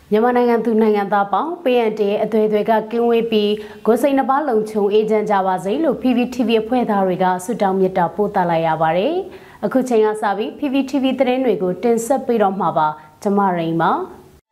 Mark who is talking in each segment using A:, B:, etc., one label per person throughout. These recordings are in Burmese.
A: Myanmarနိုင်ငံသူနိုင်ငံသားပေါင်းပေးအပ်တဲ့အသွေးတွေကကင်းဝေးပြီးကိုယ်စိတ်နှပါလုံခြုံအေးချမ်းကြပါစေလို့ Pvtv အဖွဲ့သားတွေကဆုတောင်းမေတ္တာပို့သလိုက်ရပါတယ်။အခုချိန်ကစပြီး Pvtv သတင်းတွေကိုတင်ဆက်ပေးတော့မှာပါ။ကျွန်မရိန်ပါ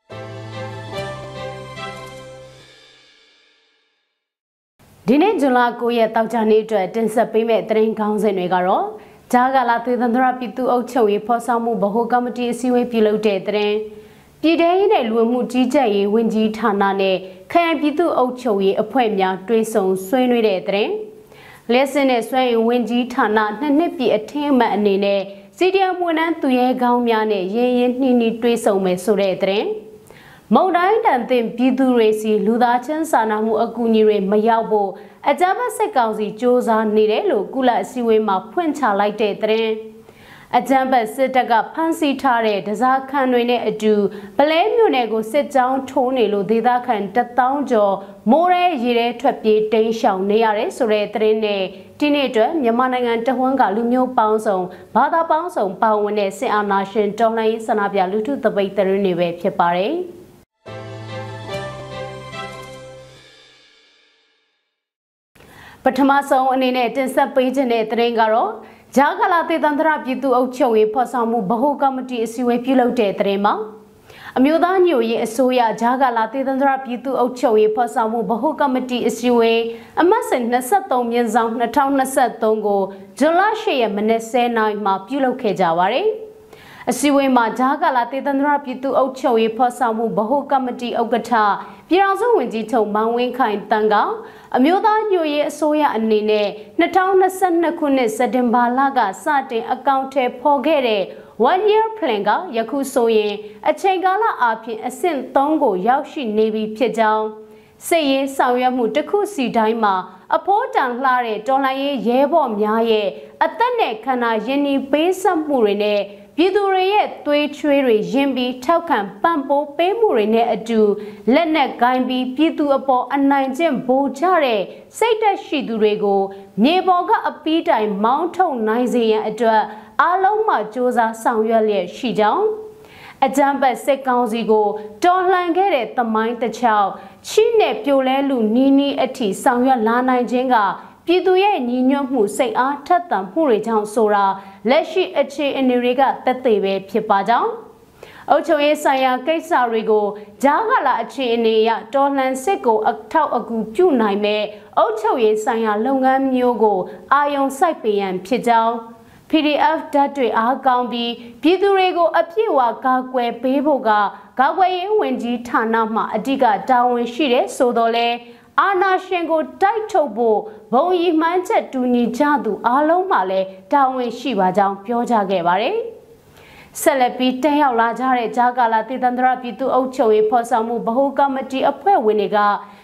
A: ။ဒီနေ့ဇွန်လ9ရက်တောက်ကြနေ့အတွက်တင်ဆက်ပေးမယ့်သတင်းကောင်းစင်တွေကတော့ဂျာဂလာသေသန္တရပြည်သူ့အုပ်ချုပ်ရေးဖော်ဆောင်မှုဗဟိုကော်မတီအစည်းအဝေးပြုလုပ်တဲ့သတင်းပြည်ထောင်ရေးနဲ့လူမှုကြီးကြပ်ရေးဝန်ကြီးဌာနနဲ့ခရိုင်ပြည်သူ့အုပ်ချုပ်ရေးအဖွဲ့များတွဲဆုံဆွေးနွေးတဲ့တဲ့လက်စင်နဲ့ဆွေးနွေးဝန်ကြီးဌာနနှစ်ပြည့်အထင်းအမှတ်အနေနဲ့စီဒီအမ်ဝန်ထမ်းသူရဲကောင်းများနဲ့ရင်းရင်းနှီးနှီးတွဲဆုံမယ်ဆိုတဲ့တဲ့မုံတိုင်းတန်တင်ပြည်သူတွေစီလူသားချင်းစာနာမှုအကူအညီတွေမရောက်ဖို့အကြမ်းဖက်စစ်ကောင်စီစ조사နေတယ်လို့ကုလအစည်းအဝေးမှာဖွင့်ချလိုက်တဲ့တဲ့အကြမ်းဖက်စစ်တပ်ကဖမ်းဆီးထားတဲ့ဒဇာခန်တွေနဲ့အတူပလဲမြို့နယ်ကိုစစ်ကြောင်းထိုးနေလို့ဒေသခံ1000ကျော်မိုးရဲရေထဲထွက်ပြေးတိမ်းရှောင်နေရတယ်ဆိုတဲ့သတင်းနဲ့ဒီနေ့အတွက်မြန်မာနိုင်ငံတဝန်းကလူမျိုးပေါင်းစုံဘာသာပေါင်းစုံပါဝင်တဲ့စစ်အာဏာရှင်တော်လှန်ရေးဆန္ဒပြလူထုတပိတ်သတင်းတွေပဲဖြစ်ပါတယ်ပထမဆုံးအနေနဲ့တင်ဆက်ပေးခြင်းတဲ့သတင်းကတော့ဂျာဂလာသေသန္တရပြည်သူ့အုပ်ချုပ်ရေးဖော်ဆောင်မှုဗဟိုကော်မတီအစည်းအဝေးပြုလုပ်တဲ့သတင်းမှာအမျိုးသားညွှန်ရေးအစိုးရဂျာဂလာသေသန္တရပြည်သူ့အုပ်ချုပ်ရေးဖော်ဆောင်မှုဗဟိုကော်မတီအစည်းအဝေးအမှတ်စဉ်23/2023ကိုဇွန်လ10ရက်မနေ့10:00နာရီမှာပြုလုပ်ခဲ့ကြပါတယ်အစည်းအဝေးမှာဂျာဂလာသေသန္တရပြည်သူ့အုပ်ချုပ်ရေးဖော်ဆောင်မှုဗဟိုကော်မတီဥက္ကဋ္ဌပြည်ထောင်စုဝန်ကြီးချုပ်မောင်ဝင်းခိုင်တန်းကအမျိုးသားညွှန်ရေးအစိုးရအနေနဲ့2022ခုနှစ်စက်တင်ဘာလကစတင်အကောင့်ထဲပေါ်ခဲ့တဲ့ one year plan ကယခုဆိုရင်အချိန်ကာလအပြင်အဆင့်3ကိုရောက်ရှိနေပြီဖြစ်ကြောင်းစစ်ရေးဆောင်ရွက်မှုတစ်ခုစီတိုင်းမှာအဖိုးတန်လှတဲ့တော်လှန်ရေးရဲဘော်များရဲ့အသက်နဲ့ခန္ဓာရင်းနှီးပေးဆက်မှုတွေနဲ့ပြည်သူတွေရဲ့သွေးချွေးတွေရင်ပြီးထောက်ခံပံ့ပိုးပေးမှုတွေနဲ့အတူလက်နက်ကိုင်းပြီးပြည်သူအပေါ်အနိုင်ကျင့်ဗိုလ်ချတဲ့စိတ်သက်ရှိသူတွေကိုမြေပေါ်ကအပီးတိုင်မောင်းထုတ်နိုင်စေရန်အတွက်အားလုံးမှစ조사ဆောင်ရွက်လျက်ရှိကြောင်းအကြမ်းဖက်စစ်ကောင်စီကိုတော်လှန်ခဲ့တဲ့သမိုင်းတစ်ချောင်းချိနဲ့ပြိုလဲလူနီးနီးအထိဆောင်ရွက်လာနိုင်ခြင်းကပြည်သူရဲ့ညီညွတ်မှုစိတ်အားထက်သန်မှုတွေကြောင့်ဆိုတာလက်ရှိအခြေအနေတွေကသက်သေပဲဖြစ်ပါကြောင်းအုပ်ချုပ်ရေးဆိုင်ရာကိစ္စတွေကိုဂျာဂလာအခြေအနေအရတော်လှန်စစ်ကိုအထောက်အကူပြုနိုင်မဲ့အုပ်ချုပ်ရေးဆိုင်ရာလုပ်ငန်းမျိုးကိုအာရုံစိုက်ပေးရန်ဖြစ်ကြောင်း PDF ဓာတ်တွေအားကောင်းပြီးပြည်သူတွေကိုအပြည့်အဝကာကွယ်ပေးဖို့ကကာကွယ်ရေးဝန်ကြီးဌာနမှအဓိကတာဝန်ရှိတဲ့ဆိုတော့လေအာဏာရှင်ကိုတိုက်ထုတ်ဖို့ဘုံရည်မှန်းချက်တူညီကြသူအားလုံးမှလည်းတာဝန်ရှိပါကြောင်းပြောကြားခဲ့ပါတယ်။ဆက်လက်ပြီးတက်ရောက်လာကြတဲ့ဂျာဂလာသေသန္တရပြည်သူ့အုပ်ချုပ်ရေးဖော်ဆောင်မှုဗဟိုကော်မတီအဖွဲ့ဝင်တွေက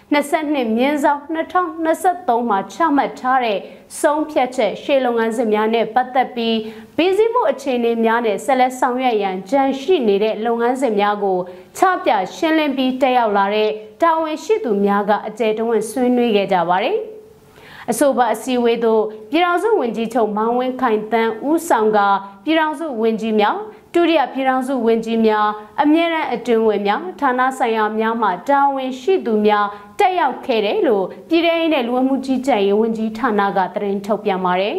A: 22/2023မှာချမှတ်ထားတဲ့ဆုံးဖြတ်ချက်ရှေ့လုပ်ငန်းစဉ်များနဲ့ပတ်သက်ပြီးပြည်စည်းမှုအခြေအနေများနဲ့ဆက်လက်ဆောင်ရွက်ရန်ကြံရှိနေတဲ့လုပ်ငန်းစဉ်များကိုချပြရှင်းလင်းပြီးတက်ရောက်လာတဲ့တာဝန်ရှိသူများကအကြံတဝင့်ဆွေးနွေးခဲ့ကြပါတယ်။အဆိုပါအစည်းအဝေးသို့ပြည်ထောင်စုဝန်ကြီးချုပ်မောင်ဝင်းခိုင်တန်းဦးဆောင်ကပြည်ထောင်စုဝန်ကြီးများဒုတိယပြည်ထောင်စုဝန်ကြီးများအမြဲတမ်းအတွင်းဝန်များဌာနဆိုင်ရာများမှတာဝန်ရှိသူများတက်ရောက်ခဲ့တယ်လို့ပြည်ထောင်ရေးနဲ့လူဝင်မှုကြီးကြပ်ရေးဝန်ကြီးဌာနကသတင်းထုတ်ပြန်ပါတယ်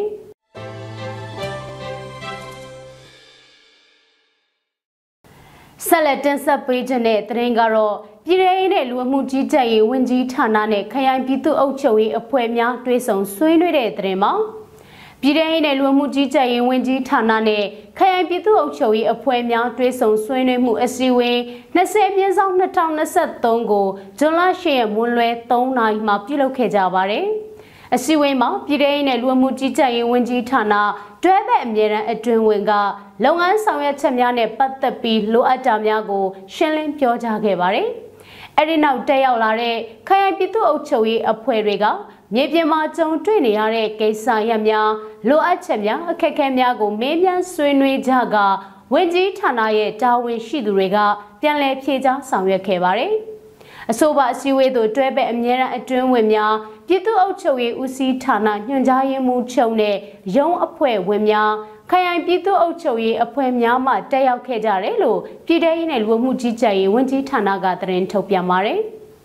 A: ဆက်လက်တင်ဆက်ပေးခြင်းတဲ့သတင်းကတော့ပြည်ထောင်ရေးနဲ့လူဝင်မှုကြီးကြပ်ရေးဝန်ကြီးဌာနနဲ့ခရိုင်ပြည်သူ့အုပ်ချုပ်ရေးအဖွဲ့များတွဲဆုံဆွေးနွေးတဲ့သတင်းမှာပြည်ထောင်ရေးနဲ့လူမှုကြီးကြပ်ရေးဝန်ကြီးဌာနနဲ့ခရိုင်ပြည်သူ့အုပ်ချုပ်ရေးအဖွဲ့များတွဲဆုံဆွေးနွေးမှုအစည်းအဝေး20/2023ကိုဇွန်လ10ရက်မွန်းလွဲ3နာရီမှာပြုလုပ်ခဲ့ကြပါတယ်။အစည်းအဝေးမှာပြည်ထောင်ရေးနဲ့လူမှုကြီးကြပ်ရေးဝန်ကြီးဌာနတွဲဘက်အမြဲတမ်းအတွင်းဝန်ကလုပ်ငန်းဆောင်ရွက်ချက်များနဲ့ပတ်သက်ပြီးလိုအပ်တာများကိုရှင်းလင်းပြောကြားခဲ့ပါတယ်။အဲဒီနောက်တက်ရောက်လာတဲ့ခရိုင်ပြည်သူ့အုပ်ချုပ်ရေးအဖွဲ့တွေကမြေပြင်မှာကြုံတွေ့နေရတဲ့ကိစ္စရပ်များလိုအပ်ချက်များအခက်အခဲများကိုမေးမြန်းဆွေးနွေးကြကဝန်ကြီးဌာနရဲ့တာဝန်ရှိသူတွေကပြန်လည်ဖြေကြားဆောင်ရွက်ခဲ့ပါတယ်။အဆိုပါအစည်းအဝေးသို့တွဲဘက်အမြဲတမ်းအတွင်းဝင်များပြည်သူ့အုပ်ချုပ်ရေးဦးစီးဌာနညွှန်ကြားရေးမှူးချုပ်နဲ့ရုံးအဖွဲ့ဝင်များခရိုင်ပြည်သူ့အုပ်ချုပ်ရေးအဖွဲ့များမှတက်ရောက်ခဲ့ကြတယ်လို့ပြည်ထောင်စုနဲ့လူမှုကြီးကြပ်ရေးဝန်ကြီးဌာနကသတင်းထုတ်ပြန်ပါတယ်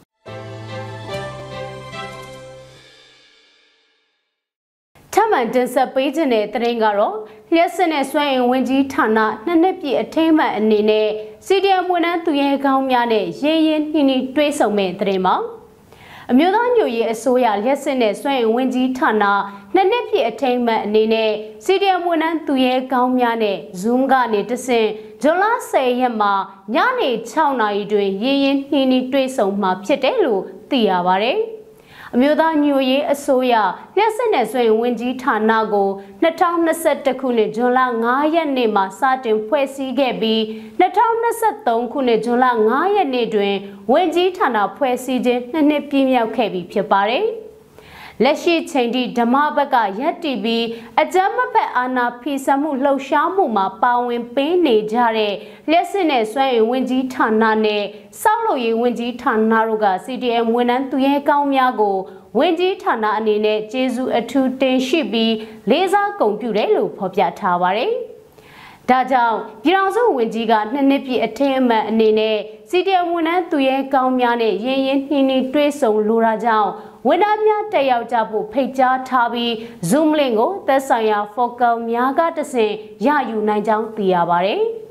A: ထပ်မံတင်ဆက်ပေးခြင်းတဲ့သတင်းကတော့လျှက်စစ်နဲ့စွမ်းအင်ဝန်ကြီးဌာနနှစ်နှစ်ပြည့်အထိမ်းအမှတ်အနေနဲ့စီဒီအမ်ဝန်ထမ်းသူရဲကောင်းများနဲ့ရင်းရင်းနှီးနှီးတွဲဆုံမဲ့သတင်းပါအမျိုးသားညွှန်ရေးအစိုးရလျှက်စစ်နဲ့စွမ်းအင်ဝန်ကြီးဌာနနှစ်နှစ်ပြည့်အထိမ်းအမှတ်အနေနဲ့စီဒီအမ်ဝန်ထမ်းသူရဲကောင်းများနဲ့ Zoom ကနေတဆင့်ဇွန်လ10ရက်မှာညနေ6နာရီတွင်ရင်းရင်းနှီးနှီးတွဲဆုံမှာဖြစ်တယ်လို့သိရပါတယ်အမျိုးသားညွှန်ရေးအစိုးရလျှက်စစ်နဲ့စွမ်းအင်ဝန်ကြီးဌာနကို2021ခုနှစ်ဇွန်လ9ရက်နေ့မှာစတင်ဖွဲ့စည်းခဲ့ပြီး2023ခုနှစ်ဇွန်လ9ရက်နေ့တွင်ဝန်ကြီးဌာနဖွဲ့စည်းခြင်း2နှစ်ပြည့်မြောက်ခဲ့ပြီဖြစ်ပါတယ်။လက်ရှိချိန်ထိဓမ္မဘက်ကရပ်တည်ပြီးအကြမ်းမဖက်အာဏာဖီဆန်မှုလှုပ်ရှားမှုမှာပါဝင်ပေးနေကြတဲ့လျှက်စစ်နဲ့စွမ်းအင်ဝန်ကြီးဌာနနဲ့စောက်လုပ်ရေးဝန်ကြီးဌာနတို့က CDM ဝန်ထမ်းသူရဲကောင်းများကိုဝန်ကြီးဌာနအနေနဲ့ကျေးဇူးအထူးတင်ရှိပြီးလေးစားဂုဏ်ပြုတယ်လို့ဖော်ပြထားပါတယ်။ဒါကြောင့်ပြည်ထောင်စုဝန်ကြီးကနှစ်နှစ်ပြည့်အထင်အမှတ်အနေနဲ့ CDM ဝန်ထမ်းသူရဲကောင်းများနဲ့ရင်းရင်းနှီးနှီးတွဲဆုံလိုတာကြောင့်ဝန်ထမ်းများတက်ရောက်ကြဖို့ဖိတ်ကြားထားပြီး Zoom link ကိုသက်ဆိုင်ရာ focal များကတဆင့်ရယူနိုင်ကြောင်းသိရပါတယ်။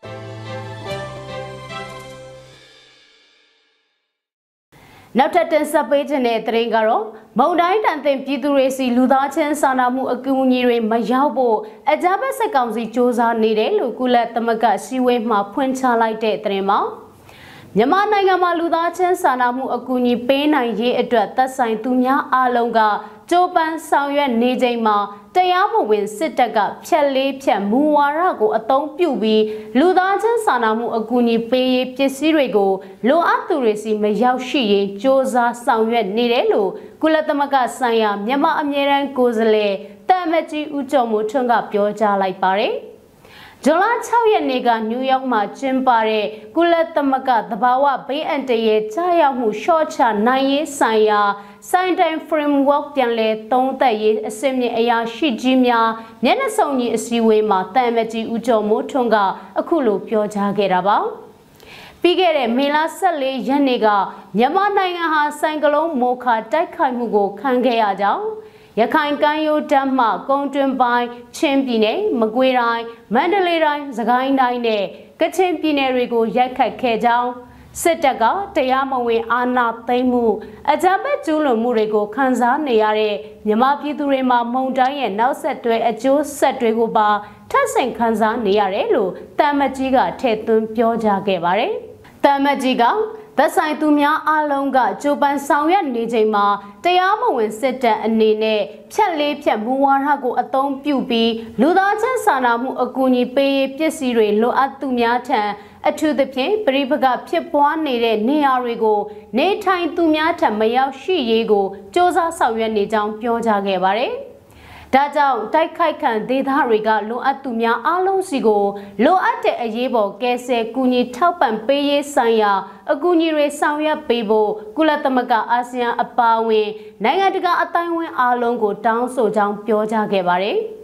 A: နောက်ထပ်တင်ဆက်ပေးခြင်းတဲ့သတင်းကတော့မုံတိုင်းတန်တင်ပြည်သူတွေစီလူသားချင်းစာနာမှုအကူအညီတွေမရောက်ဖို့အကြမ်းဖက်စစ်ကောင်စီစ조사နေတယ်လို့ကုလသမဂ္ဂစီဝေးမှဖွင့်ချလိုက်တဲ့သတင်းမှာမြန်မာနိုင်ငံမှာလူသားချင်းစာနာမှုအကူအညီပေးနိုင်ရေးအတွက်သက်ဆိုင်သူများအားလုံးကကြိုးပမ်းဆောင်ရွက်နေချိန်မှာတရားမဝင်စစ်တပ်ကဖြက်လေးဖြက်မူဝါဒကိုအသုံးပြုပြီးလူသားချင်းစာနာမှုအကူအညီပေးရေးပစ္စည်းတွေကိုလိုအပ်သူတွေစီမရောက်ရှိရေးစ조사ဆောင်ရွက်နေတယ်လို့ကုလသမဂ္ဂဆိုင်ရာမြန်မာအမြဲတမ်းကိုယ်စားလှယ်တမ်မကြီးဦးကျော်မိုးထွန်းကပြောကြားလိုက်ပါတယ်ဇွန်လ6ရက်နေ့ကနယူးယောက်မှာကျင်းပတဲ့ကုလသမဂ္ဂသဘာဝဘေးအန္တရာယ်ကြားရောက်မှုရှော့ချနိုင်ရေးဆိုင်ရာ Scientific Framework ပြန်လည်သုံးသပ်ရေးအစီအစဉ်အရာရှိကြီးများမျက်နှာစုံညီအစည်းအဝေးမှာတမ်မကြီးဦးကျော်မိုးထွန်းကအခုလိုပြောကြားခဲ့တာပါပြီးခဲ့တဲ့မေလ14ရက်နေ့ကမြန်မာနိုင်ငံဟာဆိုင်ကလုန်းမိုခါတိုက်ခိုက်မှုကိုခံခဲ့ရကြောင်းရခိုင်ကမ်းရိုးတန်းမှကုန်းတွင်းပိုင်းချင်းပြည်နယ်မကွေးတိုင်းမန္တလေးတိုင်းစကိုင်းတိုင်းနဲ့ကချင်ပြည်နယ်တွေကိုရိုက်ခတ်ခဲ့ကြောင်းစစ်တပ်ကတရားမဝင်အာဏာသိမ်းမှုအကြမ်းဖက်ကျူးလွန်မှုတွေကိုခန်းစားနေရတဲ့မြန်မာပြည်သူတွေမှာမုံတိုင်းရဲ့နောက်ဆက်တွဲအကျိုးဆက်တွေကိုပါထပ်ဆင့်ခန်းစားနေရတယ်လို့တမ်မကြီးကထည့်သွင်းပြောကြားခဲ့ပါတယ်။တမ်မကြီးကသက်ဆိုင်သူများအားလုံးကကြိုးပမ်းဆောင်ရွက်နေချိန်မှာတရားမဝင်စစ်တပ်အနေနဲ့ဖြက်လေးဖြက်မူဝါဒကိုအသုံးပြုပြီးလူသားချင်းစာနာမှုအကူအညီပေးရေးပစ္စည်းတွေလိုအပ်သူများထံအထူးသဖြင့်ပြိပကဖြစ်ပွားနေတဲ့နေရာတွေကိုနေထိုင်သူများထံမရောက်ရှိရေးကိုစ조사ဆောင်ရွက်နေကြောင်းပြောကြားခဲ့ပါတယ်။ဒါကြောင့်တိုက်ခိုက်ခံဒေသတွေကလိုအပ်သူများအားလုံးစီကိုလိုအပ်တဲ့အရေးပေါ်ကယ်ဆယ်ကူညီထောက်ပံ့ပေးရေးဆိုင်ရာအကူအညီတွေဆောင်ရွက်ပေးဖို့ကုလသမဂ္ဂအာဆီယံအပါအဝင်နိုင်ငံတကာအတိုင်းအဝန်အားလုံးကိုတောင်းဆိုကြောင်းပြောကြားခဲ့ပါတယ်။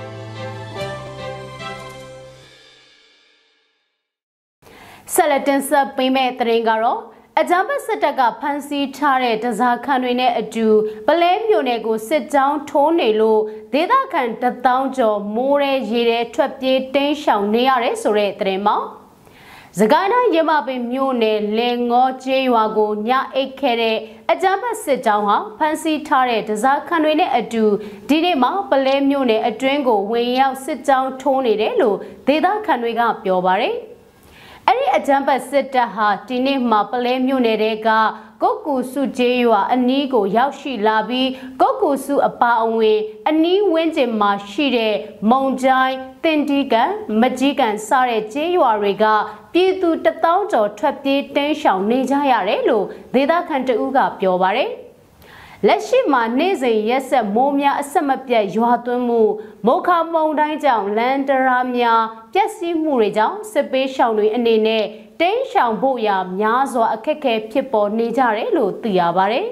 A: ဆက်လက်တင်ဆက်ပေးမယ့်သတင်းကတော့အကြမ်းဖက်စစ်တပ်ကဖမ်းဆီးထားတဲ့တစားခံတွေနဲ့အတူပလဲမြို့နယ်ကိုစစ်ကြောင်းထိုးနေလို့ဒေသခံ1000ကျော်မိုးရဲရေရဲထွက်ပြေးတင်းရှောင်နေရတယ်ဆိုတဲ့သတင်းမှာစကိုင်းတိုင်းရမပင်မြို့နယ်လေငေါကျေးရွာကိုညအိတ်ခဲ့တဲ့အကြမ်းဖက်စစ်ကြောင်းဟာဖမ်းဆီးထားတဲ့တစားခံတွေနဲ့အတူဒီနေ့မှာပလဲမြို့နယ်အတွင်းကိုဝင်ရောက်စစ်ကြောင်းထိုးနေတယ်လို့ဒေသခံတွေကပြောပါတယ်အဲ့ဒီအကြမ်းဖက်စစ်တပ်ဟာဒီနေ့မှာပလဲမြို့နယ်ကကုတ်ကူစုကျေးရွာအနီးကိုရောက်ရှိလာပြီးကုတ်ကူစုအပါအဝင်အနီးဝန်းကျင်မှာရှိတဲ့မုံကြိုင်းတင်တီးကန်မကြီးကန်စတဲ့ကျေးရွာတွေကပြည်သူ1000ကျော်ထွက်ပြေးတင်းရှောင်နေကြရတယ်လို့ဒေသခံတဦးကပြောပါတယ်လက်ရှိမှာနေ့စဉ်ရက်ဆက်မိုးများအဆက်မပြတ်ရွာသွန်းမှုမိုခါမုံတိုင်းကြောင့်လန်တရာများပျက်စီးမှုတွေကြောင့်စစ်ပေးရှောင်တွေအနေနဲ့တင်းရှောင်ဖို့ရာများစွာအခက်အခဲဖြစ်ပေါ်နေကြတယ်လို့သိရပါတယ်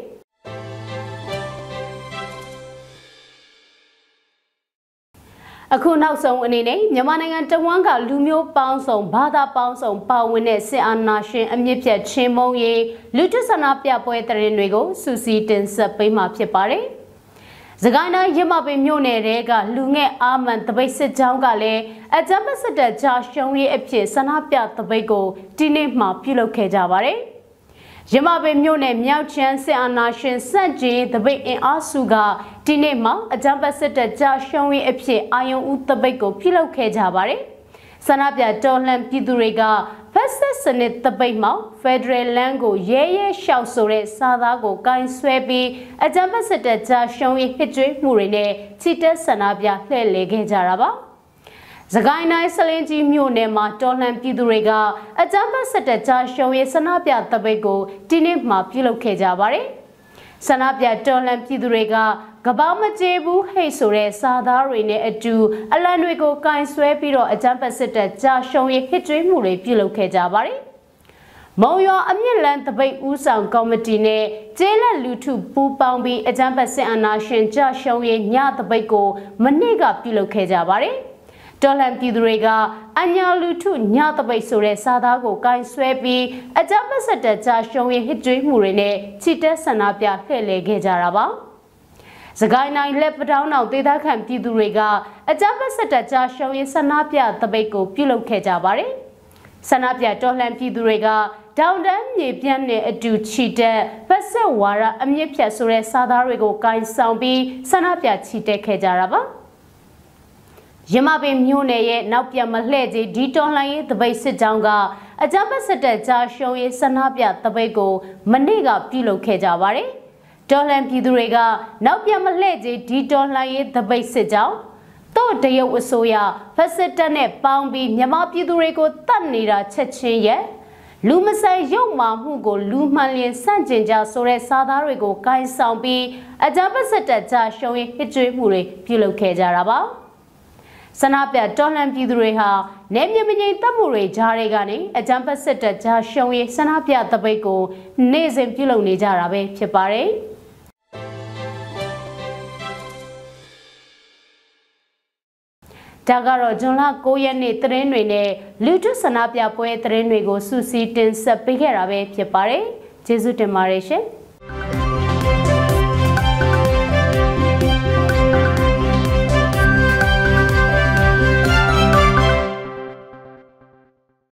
A: အခုနောက်ဆုံးအနေနဲ့မြန်မာနိုင်ငံတဝန်းကလူမျိုးပေါင်းစုံဘာသာပေါင်းစုံပါဝင်တဲ့စစ်အာဏာရှင်အမြင့်ဖြတ်ချင်းမုံရေးလူထုဆန္ဒပြပွဲတရင်တွေကိုစူးစီးတင်ဆက်ပေးမှာဖြစ်ပါတယ်။စကိုင်းတိုင်းရမပင်မြို့နယ်တွေကလူငယ်အာမန်တပိတ်စစ်ကြောင်းကလည်းအကြမ်းဖက်စစ်တပ်ကြာရှုံးရေးအဖြစ်ဆန္ဒပြတပိတ်ကိုဒီနေ့မှပြုလုပ်ခဲ့ကြပါတယ်။ရမပင်မြို့နယ်မြောက်ချမ်းစစ်အာဏာရှင်စန့်ကျင်တပိတ်အင်အားစုကဒီနေ့မှအကြမ်းဖက်စစ်တပ်ကြာရှုံးရေးအဖြစ်အာယုံဦးတပိတ်ကိုပြုလုပ်ခဲ့ကြပါတယ်။ဆန္ဒပြတော်လှန်ပြည်သူတွေကဖက်စစ်စနစ်တပိတ်မှာဖက်ဒရယ်လမ်းကိုရဲရဲရှောက်ဆိုတဲ့စာသားကိုကင်ဆွဲပြီးအကြမ်းဖက်စစ်တပ်ကြာရှုံးရေးဟစ်ကြွေးမှုတွေနဲ့ချီတက်ဆန္ဒပြလှည့်လည်ခဲ့ကြတာပါ။စကိုင်းတိုင်းစလင်းကြီးမြို့နယ်မှာတော်လှန်ပြည်သူတွေကအကြမ်းဖက်စစ်တပ်ကြာရှုံးရေးဆန္ဒပြတပိတ်ကိုဒီနေ့မှပြုလုပ်ခဲ့ကြပါတယ်။ဆန္ဒပြတော်လှန်ပြည်သူတွေကကဘာမကျေဘူးဟိတ်ဆိုတဲ့စာသားတွေနဲ့အတူအလံတွေကိုကင်ဆွဲပြီးတော့အကြမ်းဖက်စစ်တပ်ကြာရှုံးရေးဟစ်ကြွေးမှုတွေပြုလုပ်ခဲ့ကြပါတယ်။မုံရွာအမြင့်လန်းတပိတ်ဦးဆောင်ကော်မတီနဲ့ကျေးလက်လူထုပူးပေါင်းပြီးအကြမ်းဖက်စစ်အာဏာရှင်ကြာရှုံးရေးညတပိတ်ကိုမနေ့ကပြုလုပ်ခဲ့ကြပါတယ်။တော်လှန်ပြည်သူတွေကအညာလူထုညတပိတ်ဆိုတဲ့စာသားကိုကင်ဆွဲပြီးအကြမ်းဖက်စစ်တပ်ကြာရှုံးရေးဟစ်ကြွေးမှုတွေနဲ့ချီတက်ဆန္ဒပြလှည့်လည်ခဲ့ကြတာပါ။စကိုင်းတိုင်းလက်ပတောင်းအောင်ဒေသခံပြည်သူတွေကအကြမ်းဖက်စစ်တပ်ကြာရှုံးရေးဆန္ဒပြတပိတ်ကိုပြုလုပ်ခဲ့ကြပါတယ်။ဆန္ဒပြတော်လှန်ပြည်သူတွေကတောင်တန်းမြေပြန့်နဲ့အတူချီတက်ဖက်စစ်ဝါဒအမြင့်ဖြတ်ဆိုတဲ့စာသားတွေကိုကင်ဆောင်ပြီးဆန္ဒပြချီတက်ခဲ့ကြတာပါ။ရမပင်မြို့နယ်ရဲ့နောက်ပြန်မလှည့်ကြီးဒီတော်လှန်ရေးတပိတ်စစ်ကြောင်းကအကြမ်းဖက်စစ်တပ်ကြာရှုံးရေးဆန္ဒပြတပိတ်ကိုမနေ့ကပြုလုပ်ခဲ့ကြပါတယ်။တော်လှန်ပြည်သူတွေကနောက်ပြန်မလှည့်ကြီးဒီတော်လှန်ရေးတပိတ်စစ်ကြောင်းတို့တရုတ်အစိုးရဖက်စစ်တပ်နဲ့ပေါင်းပြီးမြန်မာပြည်သူတွေကိုတတ်နေတာချက်ချင်းရဲ့လူမဆန်ရုပ်မာမှုကိုလူမှန်လျင်စန့်ကျင်ကြဆိုတဲ့စာသားတွေကိုကင်ဆောင်ပြီးအကြမ်းဖက်စစ်တပ်ကြာရှုံးရေးဟစ်ကြွေးမှုတွေပြုလုပ်ခဲ့ကြတာပါ။ဆန္ဒပြတော်လှန်ပြည်သူတွေဟာနေမြေမငြိမ်သက်မှုတွေကြားတွေကနေအကြမ်းဖက်စစ်တပ်ကြာရှုံးရေးဆန္ဒပြတပိတ်ကိုနေ့စဉ်ပြုလုပ်နေကြတာပဲဖြစ်ပါတယ်။ဒါကတော့ဇွန်လ9ရက်နေ့သတင်းတွေနဲ့လူထုဆန္ဒပြပွဲသတင်းတွေကိုစူးစီးတင်ဆက်ပေးခဲ့တာပဲဖြစ်ပါတယ်။ကျေးဇူးတင်ပါတယ်ရှင်။